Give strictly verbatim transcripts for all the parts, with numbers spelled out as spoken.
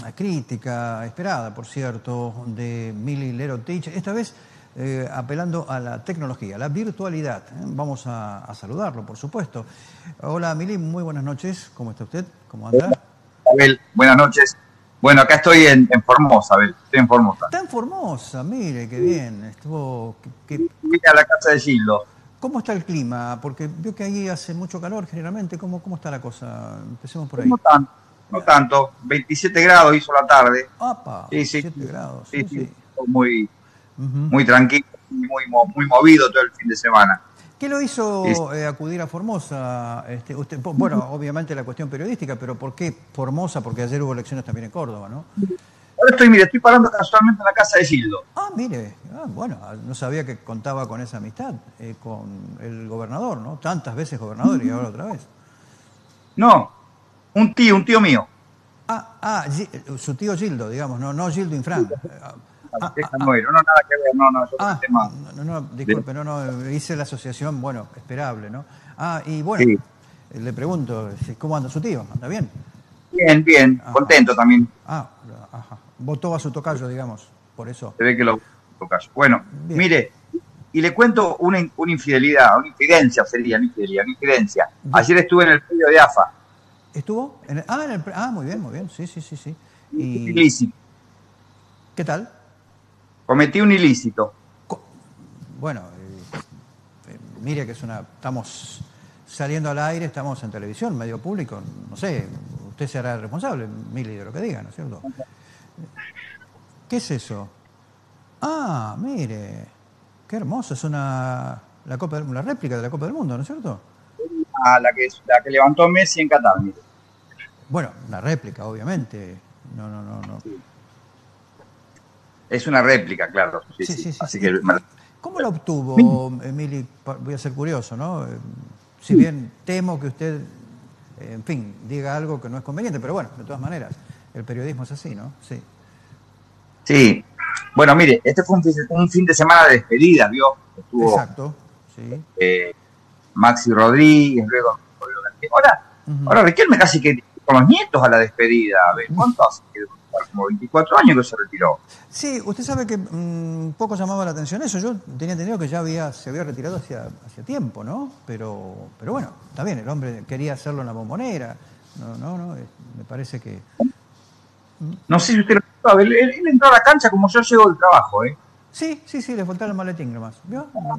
crítica esperada, por cierto, de Mili Lerotich, esta vez eh, apelando a la tecnología, a la virtualidad. ¿eh? Vamos a, a saludarlo, por supuesto. Hola Mili, muy buenas noches. ¿Cómo está usted? ¿Cómo anda? Abel, buenas noches. Bueno, acá estoy en, en Formosa, Abel. Estoy en Formosa. Está en Formosa, mire, qué bien. Estuvo... Qué, qué... Fui a la casa de Gildo. ¿Cómo está el clima? Porque veo que ahí hace mucho calor generalmente. ¿Cómo, cómo está la cosa? Empecemos por ahí. No tanto, no tanto. veintisiete grados hizo la tarde. ¡Apa! Sí, sí. veintisiete grados. Sí, Sí, sí. sí. Muy, Uh-huh. muy tranquilo, muy, muy movido todo el fin de semana. ¿Qué lo hizo Sí. eh, acudir a Formosa? Este, usted, bueno, obviamente la cuestión periodística, pero ¿por qué Formosa? Porque ayer hubo elecciones también en Córdoba, ¿no? Ahora estoy, mire, estoy parando casualmente en la casa de Gildo. Ah, mire, ah, bueno, no sabía que contaba con esa amistad eh, con el gobernador, ¿no? Tantas veces gobernador y ahora otra vez. No, un tío, un tío mío. Ah, ah, su tío Gildo, digamos, no, no Gildo Infran. Ah, ah, ah, no, no, nada que ver, no, no, yo ah, tema no, no, disculpe, no, no, hice la asociación, bueno, esperable, ¿no? Ah, y bueno, sí. Le pregunto, ¿cómo anda su tío? ¿Anda bien? Bien, bien, ajá. Contento también. Ah, ajá. Votó a su tocayo, digamos, por eso. Se ve que lo tocayo. Bueno, bien. Mire, y le cuento una, una infidelidad, una infidencia sería, una infidelidad, una infidencia. Bien. Ayer estuve en el predio de A F A. ¿Estuvo? En el, ah, en el, ah, muy bien, muy bien, sí, sí, sí, sí. Y, ilícito. ¿Qué tal? Cometí un ilícito. Co bueno, eh, eh, mire que es una... Estamos saliendo al aire, estamos en televisión, medio público, no sé, usted será el responsable, Mili, de lo que diga, ¿no es cierto? ¿Qué es eso? Ah, mire, qué hermoso, es una, la, Copa, la réplica de la Copa del Mundo, ¿no es cierto? Ah, la, que, la que levantó Messi en Qatar, mire. Bueno, una réplica, obviamente, no, no, no, no. Sí. Es una réplica, claro. Sí, sí, sí. sí, sí, Así sí. Que... ¿Cómo la obtuvo, Emily? Voy a ser curioso, ¿no? Si bien temo que usted, en fin, diga algo que no es conveniente, pero bueno, de todas maneras, el periodismo es así, ¿no? Sí. Sí. Bueno, mire, este fue un, un fin de semana de despedida, ¿vio? Estuvo, exacto, sí. Eh, Maxi Rodríguez, luego... Ahora, uh-huh. ahora Riquelme casi que con los nietos a la despedida. A ver, ¿cuánto hace? Como veinticuatro años que se retiró. Sí, usted sabe que mmm, poco llamaba la atención eso. Yo tenía entendido que ya había, se había retirado hacía, hacía tiempo, ¿no? Pero, pero bueno, está bien, el hombre quería hacerlo en la Bombonera. No, no, no, me parece que... No sé si usted lo sabe, él, él entró a la cancha como yo llego del trabajo, ¿eh? Sí, sí, sí, le faltaba el maletín nomás. ¿Vio? No,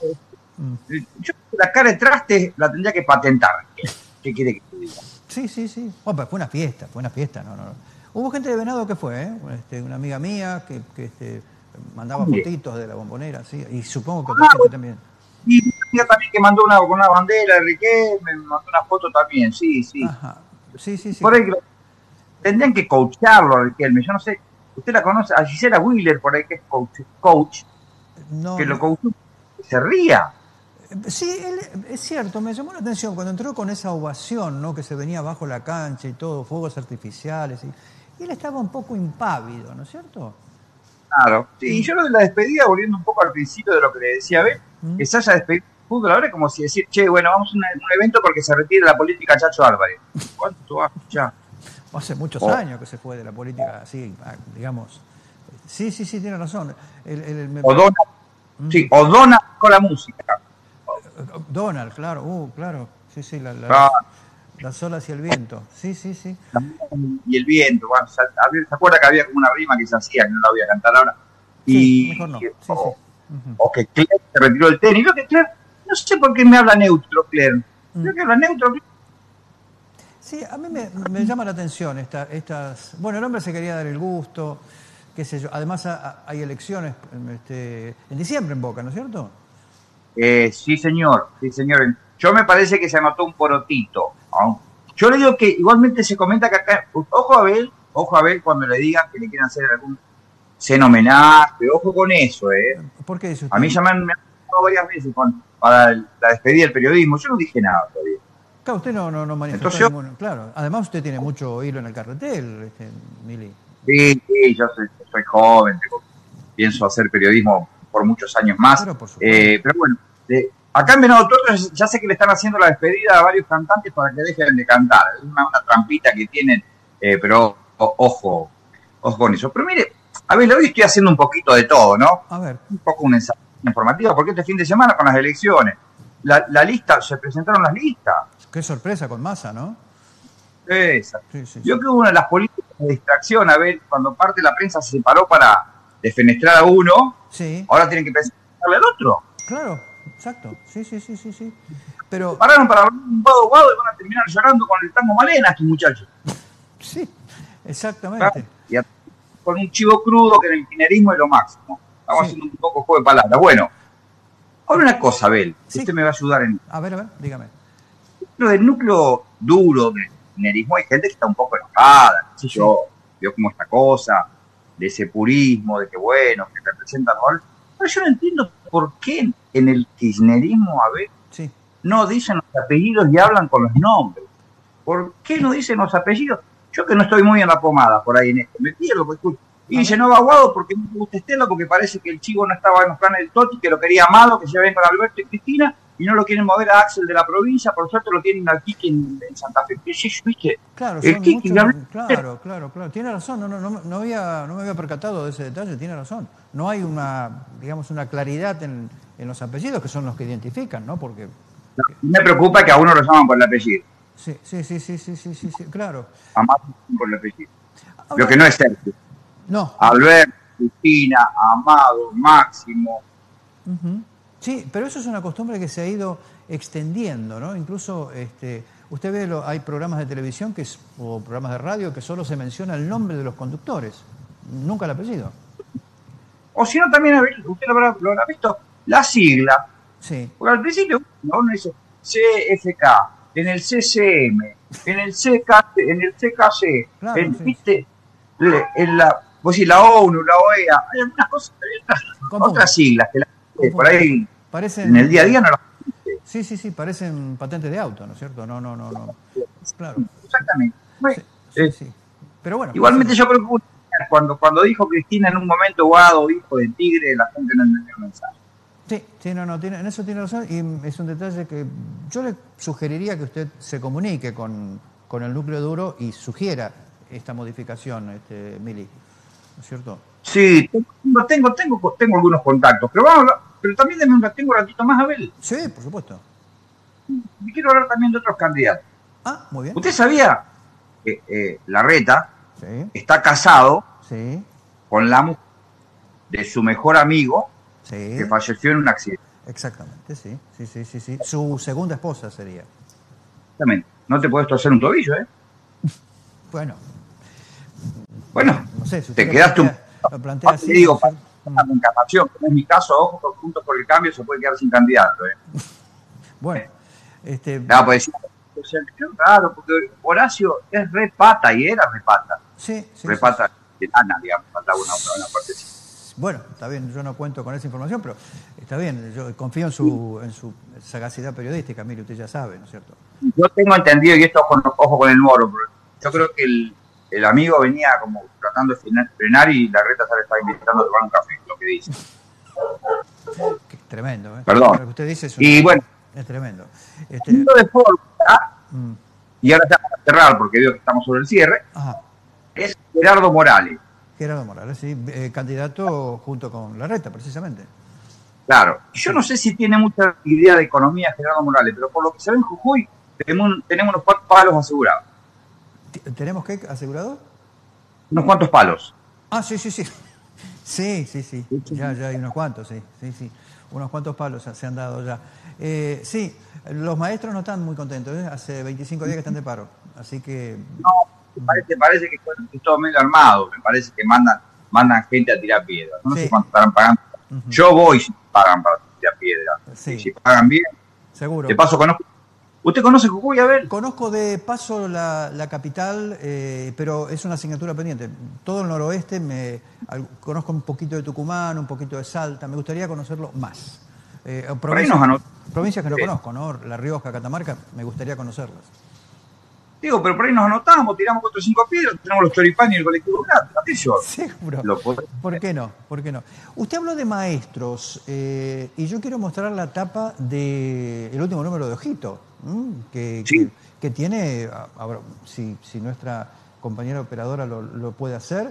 yo la cara de traste la tendría que patentar. ¿Qué quiere que te diga? Sí, sí, sí. Oh, pero fue una fiesta, fue una fiesta, no, no, no. Hubo gente de Venado que fue, ¿eh? Este, una amiga mía que, que este, mandaba Bien. fotitos de la Bombonera, sí, y supongo que otra ah, gente también. Y una amiga también que mandó una, con una bandera de Riquelme, me mandó una foto también, sí, sí. Ajá. Sí, sí, sí. Por ahí tendrían que coacharlo a Riquelme, yo no sé, usted la conoce, a Gisela Wheeler, por ahí que es coach, coach no, que no. lo coachó, se ría. Sí, él, es cierto, me llamó la atención cuando entró con esa ovación, ¿no? Que se venía bajo la cancha y todo, fuegos artificiales, y, y él estaba un poco impávido, ¿no es cierto? Claro, sí, y yo lo de la despedida, volviendo un poco al principio de lo que le decía a ver, ¿Mm? que se haya despedido del fútbol ahora es como si decir, che, bueno, vamos a un, un evento porque se retira la política Chacho Álvarez. ¿Cuánto va? Ya. Hace muchos oh. años que se fue de la política, así, digamos. Sí, sí, sí, tiene razón. El, el, el, me... O Dona, ¿Mm? sí, o Dona con la música. Donald, claro, uh, claro, sí, sí, la, la, ah. las olas y el viento, sí, sí, sí. Y el viento, bueno, ¿se acuerda que había como una rima que se hacía, que no la voy a cantar ahora? Y, sí, mejor no, sí, o, sí. Uh-huh. o que Claire se retiró del tenis, creo que Claire, no sé por qué me habla neutro, Claire, creo mm. que habla neutro, Claire. Sí, a mí me, me llama la atención esta, estas, bueno, el hombre se quería dar el gusto, qué sé yo, además a, a, hay elecciones este, en diciembre en Boca, ¿no es cierto? Eh, sí, señor, sí, señor. Yo me parece que se anotó un porotito. ¿no? Yo le digo que igualmente se comenta que acá, ojo a ver, ojo a ver cuando le digan que le quieren hacer algún cena homenaje, ojo con eso, ¿eh? ¿Por qué dice usted? A mí ya me han, me han pasado varias veces con, para el, la despedida del periodismo, yo no dije nada todavía. Claro, usted no, no, no manifestó Entonces, ninguno, claro. Además usted tiene mucho hilo en el carretel, este, Mili. Sí, sí, yo soy, soy joven, tengo, pienso hacer periodismo por muchos años más. Claro, por eh, pero bueno, eh, acá en Venado Tuerto ya sé que le están haciendo la despedida a varios cantantes para que dejen de cantar. Es una, una trampita que tienen, eh, pero o, ojo, ojo con eso. Pero mire, a ver, hoy estoy haciendo un poquito de todo, ¿no? A ver. Un poco un ensayo informativo, porque este fin de semana con las elecciones, la, la lista, se presentaron las listas. Qué sorpresa con Massa, ¿no? Esa. Sí, sí, Yo sí. creo que una de las políticas de distracción, a ver, cuando parte de la prensa se separó para defenestrar a uno, Sí, ahora tienen que pensarle al otro. claro, exacto. Sí, sí, sí, sí, sí. Se Pero, pararon para hablar un guado guado y van a terminar llorando con el tango Malena estos muchachos. sí, ¿Claro? exactamente. Y a- con un chivo crudo que en el kirchnerismo es lo máximo. Estamos Sí, haciendo un poco juego de palabras. Bueno, ahora una cosa, Abel, sí. usted me va a ayudar en A ver, a ver, dígame. lo del núcleo duro del kirchnerismo. Hay gente que está un poco enojada, qué sé Sí, yo, vio como esta cosa de ese purismo, de que bueno, que representan rol. Pero yo no entiendo por qué en el kirchnerismo, a ver, sí. no dicen los apellidos y hablan con los nombres. ¿Por qué no dicen los apellidos? Yo que no estoy muy en la pomada por ahí en esto, me pierdo, porque escucho. Y A dice, ver. no va Guado porque no me gusta Estela, porque parece que el chivo no estaba en los planes del Toti, que lo quería Amado, que se ven con Alberto y Cristina, y no lo quieren mover a Axel de la provincia, por suerte lo tienen al Kiki en, en Santa Fe. ¿Qué es eso, viste? Claro, El son Kiki, muchos. Gabriel, Claro, claro, claro. Tiene razón, no, no, no, no había, no me había percatado de ese detalle, tiene razón. No hay una, digamos, una claridad en, en los apellidos que son los que identifican, ¿no? Porque. me preocupa que a uno lo llaman por el apellido, Sí, sí, sí, sí, sí, sí, sí, sí, claro. a más por el apellido. Lo Ahora, que no es Sergio. no, no. Alberto, Cristina, Amado, Máximo. Ujú. Sí, pero eso es una costumbre que se ha ido extendiendo, ¿no? Incluso, este, usted ve, lo, hay programas de televisión que es, o programas de radio que solo se menciona el nombre de los conductores, nunca el apellido. O si no, también, a ver, usted lo habrá, lo habrá visto, la sigla. Sí, Porque al principio ¿no? uno dice C F K, en el C C M, en el C K, en el C K C, claro, en, sí. ¿viste? En la, pues sí, la ONU, la O E A, hay algunas cosas, hay otras, Confunde, otras siglas que, la, que por confunde. ahí Parecen, en el día a día no las sí, sí, sí, parecen patentes de auto, ¿no es cierto? No, no, no, no. Claro, exactamente. Bueno, sí, sí, eh, sí. Pero bueno, igualmente eso, yo creo que cuando, cuando dijo Cristina en un momento Guado, hijo de tigre, la gente no entendió el mensaje. sí, sí, no, no, tiene, en eso tiene razón y es un detalle que yo le sugeriría que usted se comunique con, con el núcleo duro y sugiera esta modificación, este, Mili, ¿no es cierto? Sí, tengo, tengo, tengo, tengo algunos contactos, pero vamos, pero también denme un, tengo un ratito más, Abel. Sí, por supuesto. Y quiero hablar también de otros candidatos. Ah, muy bien. ¿Usted sabía que eh, Larreta Sí, está casado sí, con la mujer de su mejor amigo sí, que falleció en un accidente? exactamente, sí, sí, sí, sí, sí. Su segunda esposa sería. Exactamente. No te puedes torcer un tobillo, ¿eh? Bueno, Bueno, no sé, si usted te lo quedaste un... plantea, lo plantea Ahora te así, digo, ¿no es cierto? para una encarnación, que no es mi caso, ojo, que Juntos por el Cambio se puede quedar sin candidato, ¿eh? Bueno, este, Claro, pues decir, o sea, qué raro, porque Horacio es re pata y era re pata. sí, sí, Re sí, pata de lana, digamos, faltaba una, una parte. bueno, está bien, yo no cuento con esa información, pero está bien, yo confío en su, en su sagacidad periodística, mire, usted ya sabe, ¿no es cierto? Yo tengo entendido, y esto ojo, ojo con el Moro, pero yo creo que el, el amigo venía como tratando de frenar, frenar y la reta se le estaba invitando a tomar un café, lo que dice. Que es tremendo, ¿eh? Perdón. Lo que usted dice es, una, Y bueno, es tremendo. Este, punto de fórmula, mm, y ahora ya para cerrar, porque veo que estamos sobre el cierre, ajá, es Gerardo Morales. Gerardo Morales, sí, eh, candidato junto con Larreta, precisamente. Claro, yo no sé si tiene mucha idea de economía Gerardo Morales, pero por lo que se ve en Jujuy, tenemos, tenemos unos cuantos palos asegurados. ¿Tenemos qué asegurado? Unos cuantos palos. Ah, sí, sí, sí. Sí, sí, sí. Ya, ya hay unos cuantos, sí, sí, sí. Unos cuantos palos se han dado ya. Eh, sí, los maestros no están muy contentos, ¿eh? Hace veinticinco días que están de paro. Así que. No, me parece, parece que es todo medio armado, me parece que mandan, mandan gente a tirar piedras. No Sí. sé cuánto estarán pagando. Uh-huh. Yo voy si pagan para tirar piedras. Sí. Si pagan bien, seguro. de paso conozco. ¿Usted conoce Jujuy, a ver? Conozco de paso la, la capital, eh, pero es una asignatura pendiente. Todo el noroeste, me al, conozco un poquito de Tucumán, un poquito de Salta, me gustaría conocerlo más. Eh, provincias, provincias que no conozco, ¿no? La Rioja, Catamarca, me gustaría conocerlas. Digo, pero por ahí nos anotamos, tiramos cuatro o cinco piedras, tenemos los choripanes y el colectivo gratis. Seguro. Lo puedo... ¿Por qué no? ¿Por qué no? Usted habló de maestros eh, y yo quiero mostrar la tapa del último número de Ojito, que, ¿Sí? que, que tiene, a, a, si, si nuestra compañera operadora lo, lo puede hacer,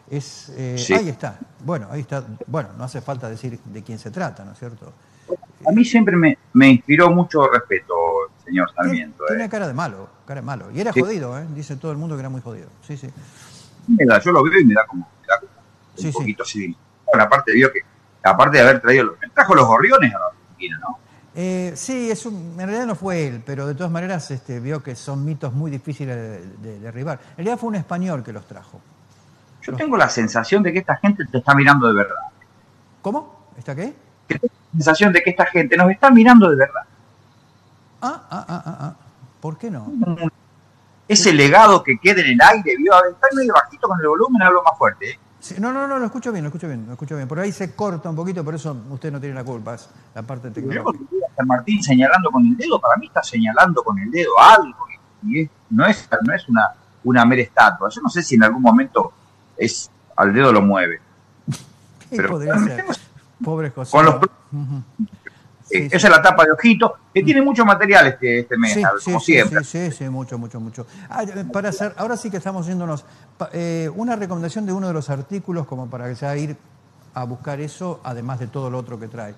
Es, eh, Sí. Ahí está. Bueno, ahí está. Bueno, no hace falta decir de quién se trata, ¿no es cierto? A mí siempre me, me inspiró mucho respeto, señor Tiene, Sarmiento. tiene Eh. cara de malo, cara de malo. Y era Sí. jodido, ¿eh? Dice todo el mundo que era muy jodido. Sí, sí. Me da, yo lo veo y me da como, me da como un Sí, sí. poquito así. Bueno, aparte vio que, aparte de haber traído los, me trajo los gorriones a la Argentina, ¿no? Eh, sí, es un, en realidad no fue él, pero de todas maneras este, vio que son mitos muy difíciles de, de- de derribar. En realidad fue un español que los trajo. Yo Los- tengo la sensación de que esta gente te está mirando de verdad. ¿Cómo? ¿Está qué? Que tengo la sensación de que esta gente nos está mirando de verdad. Ah, ah, ah, ah, ah. ¿Por qué no? Ese legado que queda en el aire, ¿vio? A ver, está medio bajito con el volumen, hablo más fuerte, ¿eh? Sí, no, no, no, lo escucho bien, lo escucho bien, lo escucho bien. Por ahí se corta un poquito, por eso usted no tiene la culpa, es la parte Yo tecnológica. cuando veo a San Martín señalando con el dedo, para mí está señalando con el dedo algo. Y es, no es, no es una, una mera estatua. Yo no sé si en algún momento es al dedo lo mueve. ¿Qué Pero podría ser? Pobre José. con los, ¿no? Ujú. eh, Sí, esa sí. es la tapa de Ojito, que tiene mucho material este, este mes, Sí, como sí, sí, siempre. sí, sí, sí, mucho, mucho, mucho. Ah, eh, para hacer, ahora sí que estamos yéndonos. Pa- eh, una recomendación de uno de los artículos, como para ya ir a buscar eso, además de todo lo otro que trae.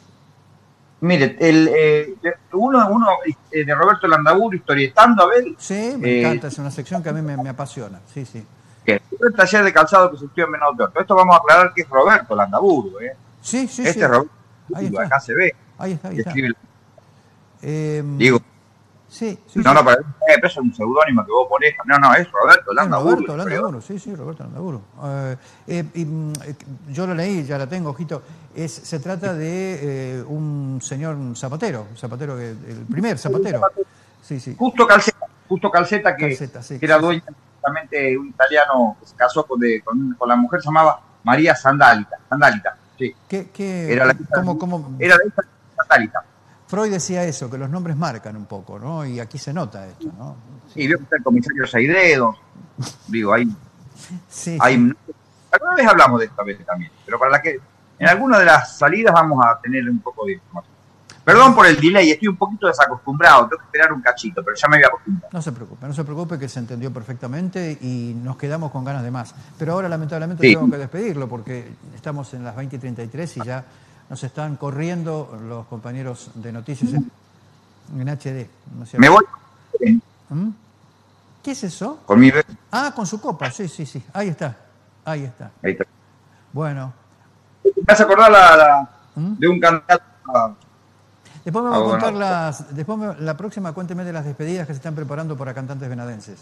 Mire, el, eh, uno, uno eh, de Roberto Landaburu, historietando a ver, Sí, me eh, encanta, es una sección que a mí me, me apasiona. Sí, sí. que el taller de calzado que se estudia en Menor de Orto. Esto vamos a aclarar que es Roberto Landaburu, ¿eh? Sí, sí, Este sí. es Roberto Ahí Landaburu, está. acá se ve. Ahí está, ahí Y está. escribe, Eh, digo, sí, sí, no, sí. no, para eh, pero eso es un seudónimo que vos ponés. No, no, es Roberto Es Landaburu. Roberto Landaburu, sí, sí, Roberto Landaburu. Eh, eh, y, mm, eh, yo lo leí, ya la tengo, ojito. Es, se trata de eh, un señor zapatero, un zapatero, que, el primer zapatero. Sí, sí, Justo Calceta, justo Calceta que, Calceta, sí, que era sí, dueño, justamente un italiano que se casó con, de, con, con la mujer, se llamaba María Sandalita. Sandalita, sí. ¿Qué, qué, Era la qué- hija cómo, de- cómo- era la hija de Sandalita. Freud decía eso, que los nombres marcan un poco, ¿no? Y aquí se nota esto, ¿no? Sí, Y veo que está el comisario Saidedos. Digo, hay, sí, hay sí. alguna vez hablamos de esta vez también, pero para la que en alguna de las salidas vamos a tener un poco de información. Perdón por el delay, estoy un poquito desacostumbrado, tengo que esperar un cachito, pero ya me voy a acostumbrar. No se preocupe, no se preocupe, que se entendió perfectamente y nos quedamos con ganas de más. Pero ahora lamentablemente Sí. tengo que despedirlo porque estamos en las veinte y treinta y tres y ya nos están corriendo los compañeros de noticias en, en H D. ¿no es cierto? Me voy ¿Mm? ¿Qué es eso? con mi bebé. Ah, con su copa, sí, sí, sí. Ahí está, ahí está. Ahí está. Bueno, Me hace acordar la, la- ¿Mm? de un candidato. a- después me Ah, va a bueno. contar las. Después me- la próxima cuénteme de las despedidas que se están preparando para cantantes venadenses.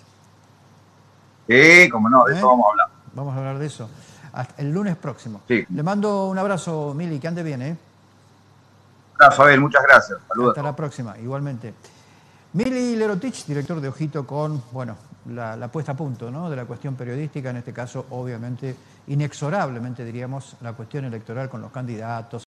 Sí, como no, de ¿Eh? eso vamos a hablar. Vamos a hablar de eso. Hasta el lunes próximo. Sí. Le mando un abrazo, Mili, que ande bien, ¿eh? Gracias, Abel, muchas gracias. Saludos. Hasta la próxima, igualmente. Mili Lerotich, director de Ojito, con, bueno, la, la puesta a punto, ¿no?, de la cuestión periodística, en este caso, obviamente, inexorablemente, diríamos, la cuestión electoral con los candidatos.